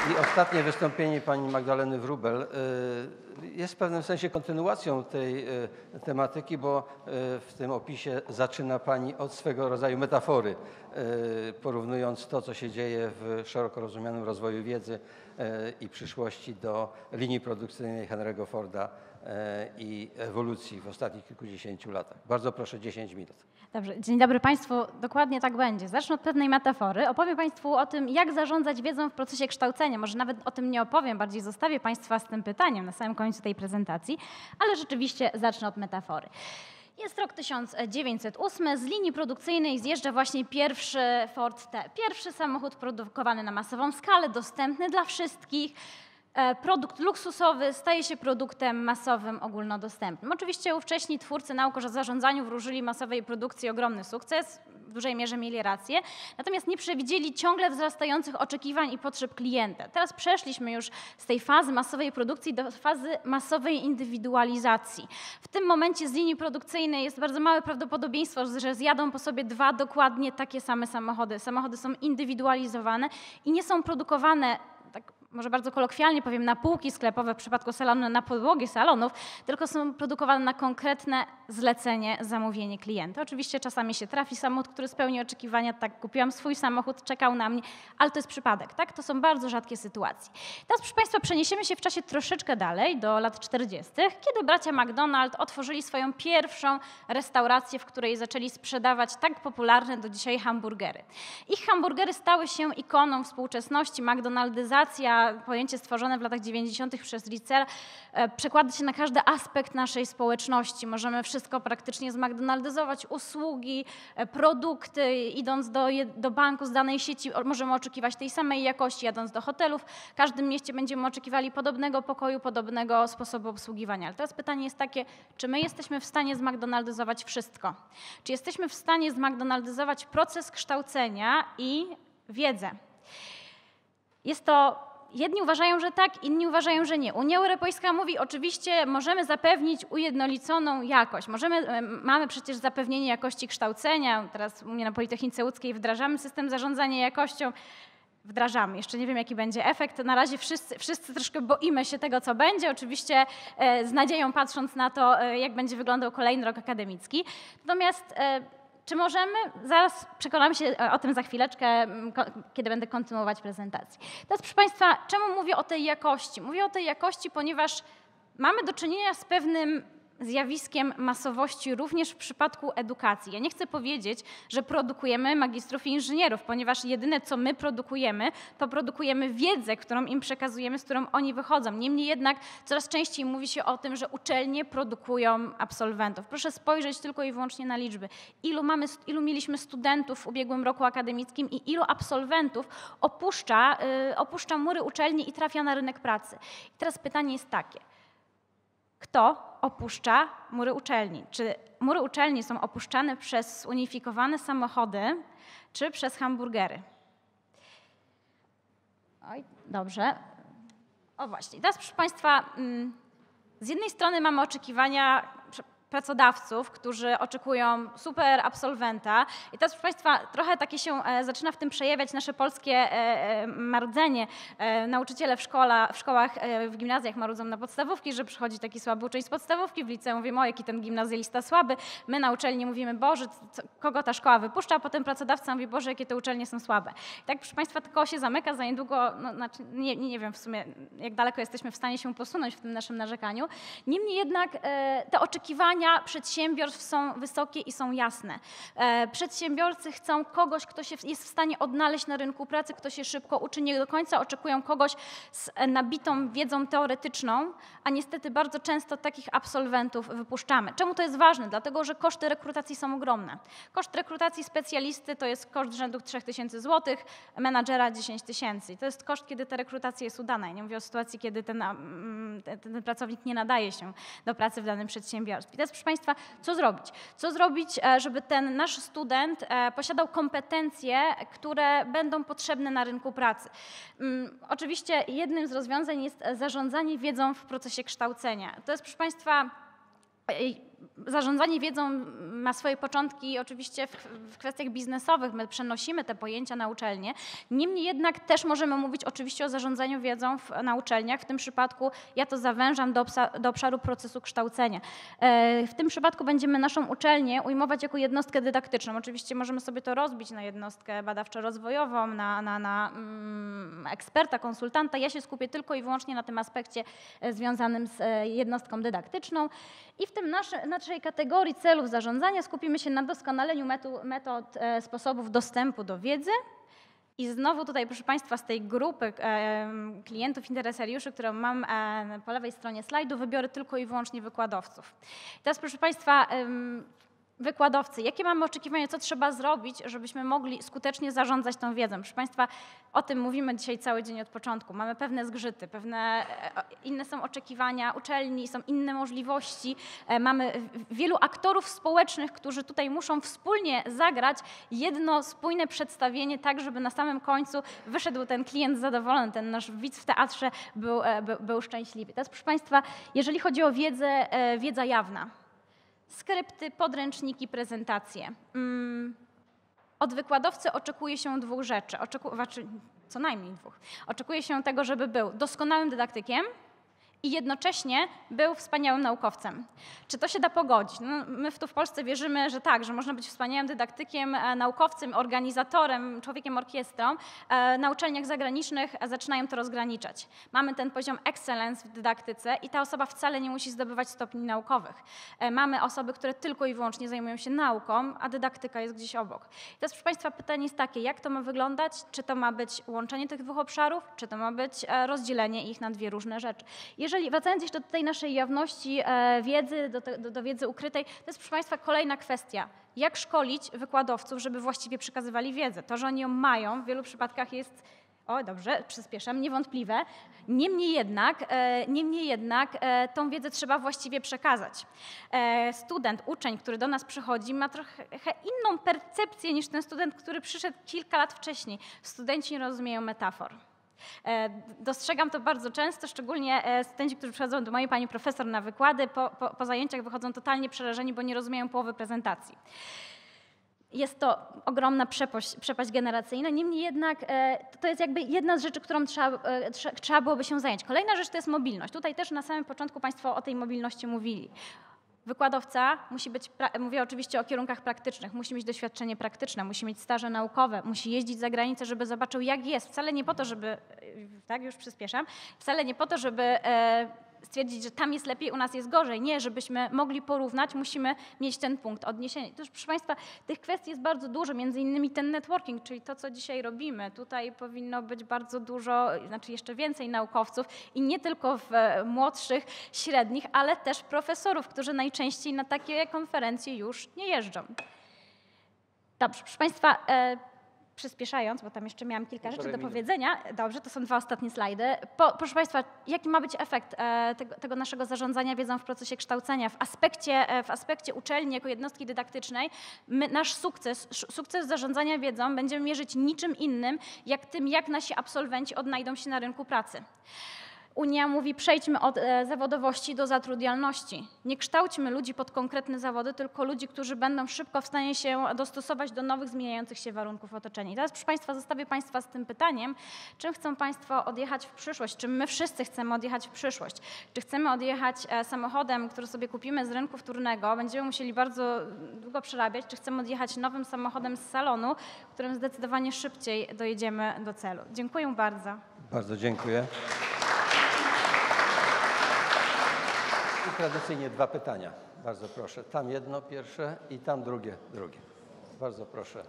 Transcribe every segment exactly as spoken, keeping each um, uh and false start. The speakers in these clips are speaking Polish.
I ostatnie wystąpienie pani Magdaleny Wróbel jest w pewnym sensie kontynuacją tej tematyki, bo w tym opisie zaczyna pani od swego rodzaju metafory, porównując to, co się dzieje w szeroko rozumianym rozwoju wiedzy i przyszłości do linii produkcyjnej Henry'ego Forda i ewolucji w ostatnich kilkudziesięciu latach. Bardzo proszę, dziesięć minut. Dobrze, dzień dobry Państwu. Dokładnie tak będzie. Zacznę od pewnej metafory. Opowiem Państwu o tym, jak zarządzać wiedzą w procesie kształcenia. Może nawet o tym nie opowiem, bardziej zostawię Państwa z tym pytaniem na samym końcu tej prezentacji, ale rzeczywiście zacznę od metafory. Jest rok tysiąc dziewięćset ósmy, z linii produkcyjnej zjeżdża właśnie pierwszy Ford T. Pierwszy samochód produkowany na masową skalę, dostępny dla wszystkich. Produkt luksusowy staje się produktem masowym, ogólnodostępnym. Oczywiście ówcześni twórcy nauk o zarządzaniu wróżyli masowej produkcji ogromny sukces, w dużej mierze mieli rację, natomiast nie przewidzieli ciągle wzrastających oczekiwań i potrzeb klienta. Teraz przeszliśmy już z tej fazy masowej produkcji do fazy masowej indywidualizacji. W tym momencie z linii produkcyjnej jest bardzo małe prawdopodobieństwo, że zjadą po sobie dwa dokładnie takie same samochody. Samochody są indywidualizowane i nie są produkowane, tak może bardzo kolokwialnie powiem, na półki sklepowe, w przypadku salonu na podłogi salonów, tylko są produkowane na konkretne zlecenie, zamówienie klienta. Oczywiście czasami się trafi samochód, który spełni oczekiwania, tak, kupiłam swój samochód, czekał na mnie, ale to jest przypadek, tak? To są bardzo rzadkie sytuacje. Teraz, proszę Państwa, przeniesiemy się w czasie troszeczkę dalej, do lat czterdziestych, kiedy bracia McDonald otworzyli swoją pierwszą restaurację, w której zaczęli sprzedawać tak popularne do dzisiaj hamburgery. Ich hamburgery stały się ikoną współczesności, McDonaldyzacja, pojęcie stworzone w latach dziewięćdziesiątych przez Ritzera, przekłada się na każdy aspekt naszej społeczności. Możemy wszystko praktycznie zMcDonaldyzować, usługi, produkty. Idąc do, do banku z danej sieci możemy oczekiwać tej samej jakości, jadąc do hotelów. W każdym mieście będziemy oczekiwali podobnego pokoju, podobnego sposobu obsługiwania. Ale teraz pytanie jest takie, czy my jesteśmy w stanie zMcDonaldyzować wszystko? Czy jesteśmy w stanie zMcDonaldyzować proces kształcenia i wiedzę? Jest to Jedni uważają, że tak, inni uważają, że nie. Unia Europejska mówi, oczywiście możemy zapewnić ujednoliconą jakość. Możemy, mamy przecież zapewnienie jakości kształcenia. Teraz u mnie na Politechnice Łódzkiej wdrażamy system zarządzania jakością. Wdrażamy. Jeszcze nie wiem, jaki będzie efekt. Na razie wszyscy, wszyscy troszkę boimy się tego, co będzie. Oczywiście z nadzieją patrząc na to, jak będzie wyglądał kolejny rok akademicki. Natomiast czy możemy? Zaraz przekonamy się o tym za chwileczkę, kiedy będę kontynuować prezentację. Teraz, proszę Państwa, czemu mówię o tej jakości? Mówię o tej jakości, ponieważ mamy do czynienia z pewnym zjawiskiem masowości również w przypadku edukacji. Ja nie chcę powiedzieć, że produkujemy magistrów i inżynierów, ponieważ jedyne, co my produkujemy, to produkujemy wiedzę, którą im przekazujemy, z którą oni wychodzą. Niemniej jednak coraz częściej mówi się o tym, że uczelnie produkują absolwentów. Proszę spojrzeć tylko i wyłącznie na liczby. Ilu, mamy, ilu mieliśmy studentów w ubiegłym roku akademickim i ilu absolwentów opuszcza, yy, opuszcza mury uczelni i trafia na rynek pracy. I teraz pytanie jest takie. Kto opuszcza mury uczelni? Czy mury uczelni są opuszczane przez zunifikowane samochody, czy przez hamburgery? Oj, dobrze. O właśnie. Teraz, proszę Państwa, z jednej strony mamy oczekiwania pracodawców, którzy oczekują super absolwenta. I teraz, proszę Państwa, trochę takie się zaczyna w tym przejawiać nasze polskie marudzenie. Nauczyciele w, szkola, w szkołach, w gimnazjach marudzą na podstawówki, że przychodzi taki słaby uczeń z podstawówki, w liceum mówimy, o jaki ten gimnazjalista słaby. My na uczelni mówimy, Boże, co, kogo ta szkoła wypuszcza, a potem pracodawca mówi, Boże, jakie te uczelnie są słabe. I tak, proszę Państwa, to koło się zamyka za niedługo, no, znaczy, nie, nie wiem w sumie, jak daleko jesteśmy w stanie się posunąć w tym naszym narzekaniu. Niemniej jednak te oczekiwania przedsiębiorstw są wysokie i są jasne. Przedsiębiorcy chcą kogoś, kto się jest w stanie odnaleźć na rynku pracy, kto się szybko uczy, nie do końca oczekują kogoś z nabitą wiedzą teoretyczną, a niestety bardzo często takich absolwentów wypuszczamy. Czemu to jest ważne? Dlatego, że koszty rekrutacji są ogromne. Koszt rekrutacji specjalisty to jest koszt rzędu trzy tysiące złotych, menadżera dziesięć tysięcy. To jest koszt, kiedy ta rekrutacja jest udana. Ja nie mówię o sytuacji, kiedy ten, ten, ten pracownik nie nadaje się do pracy w danym przedsiębiorstwie. Teraz, proszę Państwa, co zrobić? Co zrobić, żeby ten nasz student posiadał kompetencje, które będą potrzebne na rynku pracy? Oczywiście jednym z rozwiązań jest zarządzanie wiedzą w procesie kształcenia. To jest, proszę Państwa, Zarządzanie wiedzą ma swoje początki oczywiście w, w kwestiach biznesowych. My przenosimy te pojęcia na uczelnie. Niemniej jednak też możemy mówić oczywiście o zarządzaniu wiedzą w, na uczelniach. W tym przypadku ja to zawężam do, obsa, do obszaru procesu kształcenia. E, w tym przypadku będziemy naszą uczelnię ujmować jako jednostkę dydaktyczną. Oczywiście możemy sobie to rozbić na jednostkę badawczo-rozwojową, na, na, na mm, eksperta, konsultanta. Ja się skupię tylko i wyłącznie na tym aspekcie e, związanym z e, jednostką dydaktyczną. I w tym nasze, naszej kategorii celów zarządzania skupimy się na doskonaleniu metod, metod e, sposobów dostępu do wiedzy. I znowu tutaj, proszę Państwa, z tej grupy e, klientów, interesariuszy, którą mam e, po lewej stronie slajdu, wybiorę tylko i wyłącznie wykładowców. I teraz, proszę Państwa, e, wykładowcy, jakie mamy oczekiwania, co trzeba zrobić, żebyśmy mogli skutecznie zarządzać tą wiedzą? Proszę Państwa, o tym mówimy dzisiaj cały dzień od początku. Mamy pewne zgrzyty, pewne inne są oczekiwania uczelni, są inne możliwości. Mamy wielu aktorów społecznych, którzy tutaj muszą wspólnie zagrać jedno spójne przedstawienie, tak żeby na samym końcu wyszedł ten klient zadowolony, ten nasz widz w teatrze był, był, był szczęśliwy. Teraz, proszę Państwa, jeżeli chodzi o wiedzę, wiedza jawna. Skrypty, podręczniki, prezentacje. Od wykładowcy oczekuje się dwóch rzeczy, Oczeku, znaczy co najmniej dwóch. Oczekuje się tego, żeby był doskonałym dydaktykiem i jednocześnie był wspaniałym naukowcem. Czy to się da pogodzić? No, my tu w Polsce wierzymy, że tak, że można być wspaniałym dydaktykiem, naukowcem, organizatorem, człowiekiem orkiestrą. Na uczelniach zagranicznych zaczynają to rozgraniczać. Mamy ten poziom excellence w dydaktyce i ta osoba wcale nie musi zdobywać stopni naukowych. Mamy osoby, które tylko i wyłącznie zajmują się nauką, a dydaktyka jest gdzieś obok. I teraz, proszę Państwa, pytanie jest takie, jak to ma wyglądać? Czy to ma być łączenie tych dwóch obszarów, czy to ma być rozdzielenie ich na dwie różne rzeczy? Jeżeli, wracając jeszcze do tej naszej jawności e, wiedzy, do, do, do wiedzy ukrytej, to jest, proszę Państwa, kolejna kwestia. Jak szkolić wykładowców, żeby właściwie przekazywali wiedzę? To, że oni ją mają, w wielu przypadkach jest, o dobrze, przyspieszam, niewątpliwe. Niemniej jednak, e, niemniej jednak e, tą wiedzę trzeba właściwie przekazać. E, student, uczeń, który do nas przychodzi, ma trochę inną percepcję niż ten student, który przyszedł kilka lat wcześniej. Studenci nie rozumieją metafor. Dostrzegam to bardzo często, szczególnie studenci, którzy przychodzą do mojej pani profesor na wykłady, po, po, po zajęciach wychodzą totalnie przerażeni, bo nie rozumieją połowy prezentacji. Jest to ogromna przepaść, przepaść generacyjna, niemniej jednak to jest jakby jedna z rzeczy, którą trzeba, trzeba byłoby się zająć. Kolejna rzecz to jest mobilność. Tutaj też na samym początku Państwo o tej mobilności mówili. Wykładowca musi być, mówię oczywiście o kierunkach praktycznych, musi mieć doświadczenie praktyczne, musi mieć staże naukowe, musi jeździć za granicę, żeby zobaczył, jak jest. Wcale nie po to, żeby, tak już przyspieszam, wcale nie po to, żeby e, stwierdzić, że tam jest lepiej, u nas jest gorzej. Nie, żebyśmy mogli porównać, musimy mieć ten punkt odniesienia. Też, proszę Państwa, tych kwestii jest bardzo dużo, między innymi ten networking, czyli to, co dzisiaj robimy. Tutaj powinno być bardzo dużo, znaczy jeszcze więcej naukowców i nie tylko w młodszych, średnich, ale też profesorów, którzy najczęściej na takie konferencje już nie jeżdżą. Dobrze, proszę Państwa, e, przyspieszając, bo tam jeszcze miałam kilka rzeczy do powiedzenia. Dobrze, to są dwa ostatnie slajdy. Po, proszę Państwa, jaki ma być efekt e, tego, tego naszego zarządzania wiedzą w procesie kształcenia? W aspekcie, e, w aspekcie uczelni jako jednostki dydaktycznej my, nasz sukces, sukces zarządzania wiedzą będziemy mierzyć niczym innym, jak tym, jak nasi absolwenci odnajdą się na rynku pracy. Unia mówi, przejdźmy od e, zawodowości do zatrudnialności. Nie kształćmy ludzi pod konkretne zawody, tylko ludzi, którzy będą szybko w stanie się dostosować do nowych, zmieniających się warunków otoczenia. I teraz, proszę Państwa, zostawię Państwa z tym pytaniem, czym chcą Państwo odjechać w przyszłość, czym my wszyscy chcemy odjechać w przyszłość. Czy chcemy odjechać e, samochodem, który sobie kupimy z rynku wtórnego, będziemy musieli bardzo długo przerabiać, czy chcemy odjechać nowym samochodem z salonu, którym zdecydowanie szybciej dojedziemy do celu. Dziękuję bardzo. Bardzo dziękuję. I tradycyjnie dwa pytania. Bardzo proszę. Tam jedno pierwsze i tam drugie, drugie. Bardzo proszę.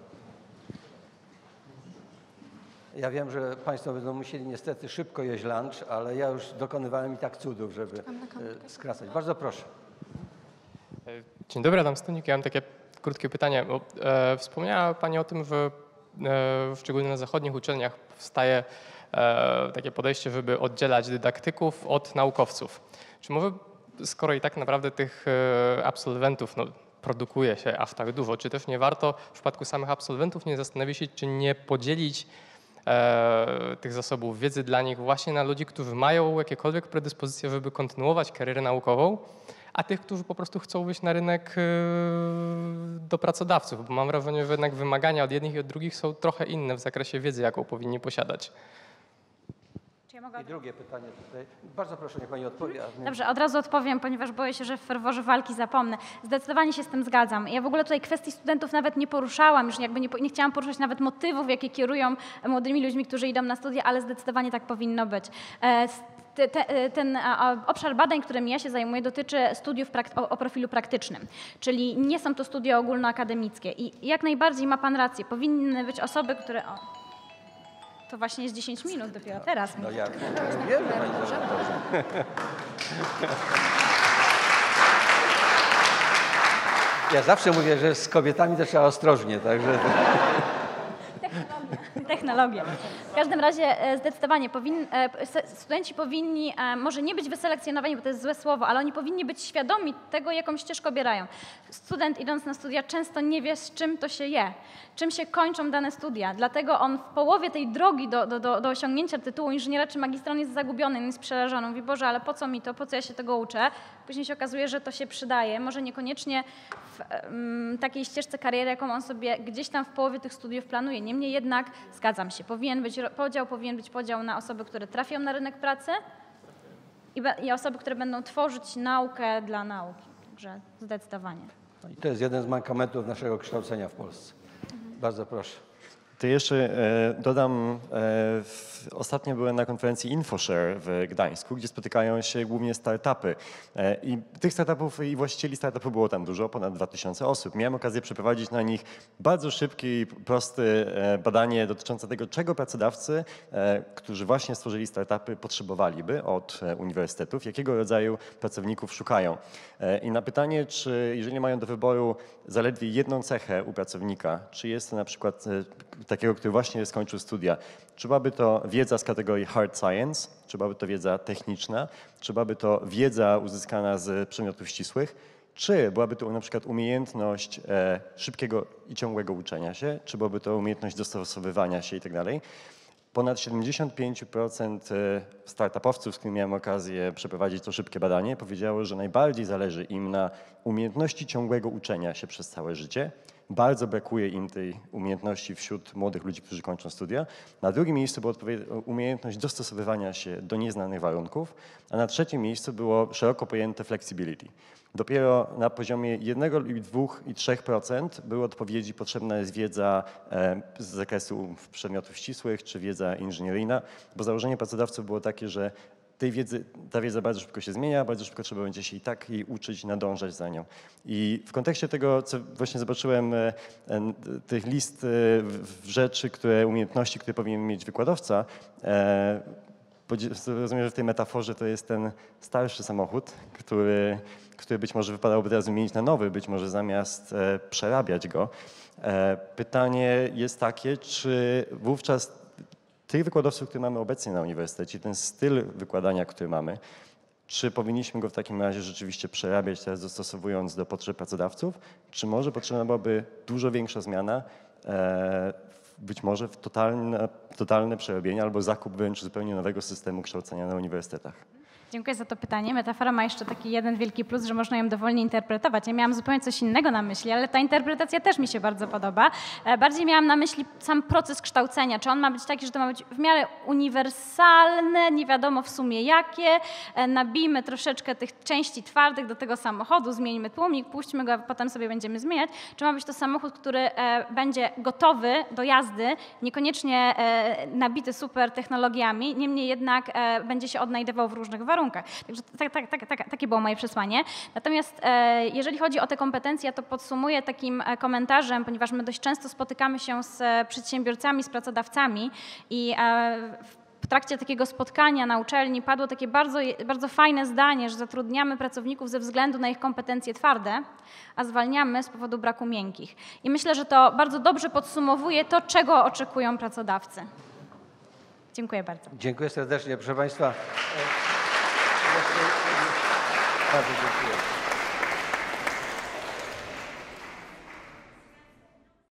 Ja wiem, że Państwo będą musieli niestety szybko jeść lunch, ale ja już dokonywałem i tak cudów, żeby skracać. Bardzo proszę. Dzień dobry, Adam Stunik. Ja mam takie krótkie pytanie. Bo, e, wspomniała Pani o tym, że e, szczególnie na zachodnich uczelniach powstaje e, takie podejście, żeby oddzielać dydaktyków od naukowców. Czy może, skoro i tak naprawdę tych e, absolwentów no, produkuje się aż tak dużo, czy też nie warto w przypadku samych absolwentów nie zastanowić się, czy nie podzielić e, tych zasobów wiedzy dla nich właśnie na ludzi, którzy mają jakiekolwiek predyspozycje, żeby kontynuować karierę naukową, a tych, którzy po prostu chcą wyjść na rynek do pracodawców, bo mam wrażenie, że jednak wymagania od jednych i od drugich są trochę inne w zakresie wiedzy, jaką powinni posiadać. I drugie pytanie tutaj. Bardzo proszę, niech pani odpowie. Dobrze, od razu odpowiem, ponieważ boję się, że w ferworze walki zapomnę. Zdecydowanie się z tym zgadzam. Ja w ogóle tutaj kwestii studentów nawet nie poruszałam, już jakby nie, nie chciałam poruszać nawet motywów, jakie kierują młodymi ludźmi, którzy idą na studia, ale zdecydowanie tak powinno być. Te, te, ten obszar badań, którym ja się zajmuję, dotyczy studiów o, o profilu praktycznym, czyli nie są to studia ogólnoakademickie i jak najbardziej ma pan rację, powinny być osoby, które... O, to właśnie jest dziesięć minut dopiero teraz. No ja wiem, pani Ja zawsze mówię, że z kobietami to trzeba ostrożnie, także... Technologia. W każdym razie e, zdecydowanie powin, e, studenci powinni e, może nie być wyselekcjonowani, bo to jest złe słowo, ale oni powinni być świadomi tego, jaką ścieżkę obierają. Student idąc na studia często nie wie, z czym to się je, czym się kończą dane studia. Dlatego on w połowie tej drogi do, do, do, do osiągnięcia tytułu inżyniera czy magistra on jest zagubiony, on jest przerażony. Mówi, Boże, ale po co mi to, po co ja się tego uczę? Później się okazuje, że to się przydaje. Może niekoniecznie w um, takiej ścieżce kariery, jaką on sobie gdzieś tam w połowie tych studiów planuje. Niemniej jednak zgadzam się, powinien być podział, powinien być podział na osoby, które trafią na rynek pracy i, i osoby, które będą tworzyć naukę dla nauki. Także zdecydowanie. I to jest jeden z mankamentów naszego kształcenia w Polsce. Mhm. Bardzo proszę. To jeszcze e, dodam, e, w, ostatnio byłem na konferencji InfoShare w Gdańsku, gdzie spotykają się głównie startupy. E, I tych startupów i właścicieli startupów było tam dużo, ponad dwa tysiące osób. Miałem okazję przeprowadzić na nich bardzo szybkie i proste e, badanie dotyczące tego, czego pracodawcy, e, którzy właśnie stworzyli startupy, potrzebowaliby od e, uniwersytetów, jakiego rodzaju pracowników szukają. E, I na pytanie, czy jeżeli mają do wyboru zaledwie jedną cechę u pracownika, czy jest to na przykład e, takiego, który właśnie skończył studia. Czy byłaby to wiedza z kategorii hard science, czy byłaby to wiedza techniczna, czy byłaby to wiedza uzyskana z przedmiotów ścisłych, czy byłaby to na przykład umiejętność e, szybkiego i ciągłego uczenia się, czy byłaby to umiejętność dostosowywania się i tak dalej. Ponad siedemdziesiąt pięć procent startupowców, z którymi miałem okazję przeprowadzić to szybkie badanie, powiedziało, że najbardziej zależy im na umiejętności ciągłego uczenia się przez całe życie. Bardzo brakuje im tej umiejętności wśród młodych ludzi, którzy kończą studia. Na drugim miejscu była umiejętność dostosowywania się do nieznanych warunków, a na trzecim miejscu było szeroko pojęte flexibility. Dopiero na poziomie jednego, dwóch i trzech procent były odpowiedzi, potrzebna jest wiedza z zakresu przedmiotów ścisłych czy wiedza inżynieryjna, bo założenie pracodawców było takie, że tej wiedzy, ta wiedza bardzo szybko się zmienia, bardzo szybko trzeba będzie się i tak jej uczyć, nadążać za nią. I w kontekście tego, co właśnie zobaczyłem, tych list rzeczy, które, umiejętności, które powinien mieć wykładowca, rozumiem, że w tej metaforze to jest ten starszy samochód, który, który być może wypadałoby teraz wymienić na nowy, być może zamiast przerabiać go. Pytanie jest takie, czy wówczas tych wykładowców, które mamy obecnie na uniwersytecie, ten styl wykładania, który mamy, czy powinniśmy go w takim razie rzeczywiście przerabiać teraz dostosowując do potrzeb pracodawców, czy może potrzebna byłaby dużo większa zmiana, e, być może w totalne, totalne przerobienie albo zakup wręcz zupełnie nowego systemu kształcenia na uniwersytetach? Dziękuję za to pytanie. Metafora ma jeszcze taki jeden wielki plus, że można ją dowolnie interpretować. Ja miałam zupełnie coś innego na myśli, ale ta interpretacja też mi się bardzo podoba. Bardziej miałam na myśli sam proces kształcenia. Czy on ma być taki, że to ma być w miarę uniwersalne, nie wiadomo w sumie jakie. Nabijmy troszeczkę tych części twardych do tego samochodu, zmieńmy tłumik, puśćmy go, a potem sobie będziemy zmieniać. Czy ma być to samochód, który będzie gotowy do jazdy, niekoniecznie nabity super technologiami, niemniej jednak będzie się odnajdywał w różnych warunkach. Także tak, tak, tak, tak, takie było moje przesłanie. Natomiast e, jeżeli chodzi o te kompetencje, to podsumuję takim komentarzem, ponieważ my dość często spotykamy się z przedsiębiorcami, z pracodawcami i e, w trakcie takiego spotkania na uczelni padło takie bardzo, bardzo fajne zdanie, że zatrudniamy pracowników ze względu na ich kompetencje twarde, a zwalniamy z powodu braku miękkich. I myślę, że to bardzo dobrze podsumowuje to, czego oczekują pracodawcy. Dziękuję bardzo. Dziękuję serdecznie, proszę Państwa. Bardzo dziękuję.